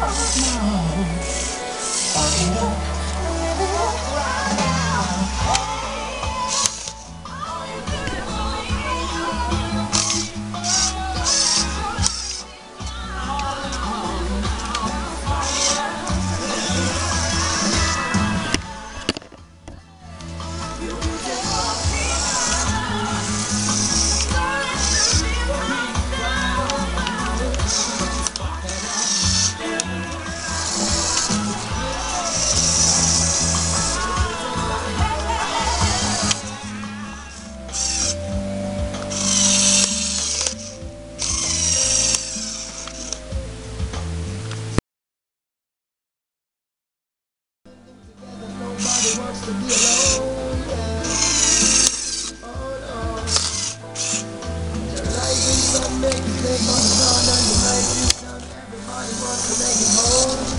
Nobody wants to be alone, yeah. Oh no. The rising sun makes it take on the sun, and the rising sun, everybody wants to make it home.